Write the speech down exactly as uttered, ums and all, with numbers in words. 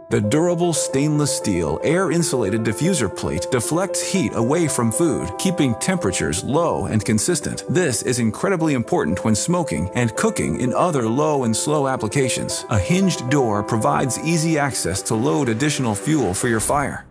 The durable stainless steel air-insulated diffuser plate deflects heat away from food, keeping temperatures low and consistent. This is incredibly important when smoking and cooking in other low and slow applications. A hinged door provides easy access to load additional fuel for your fire.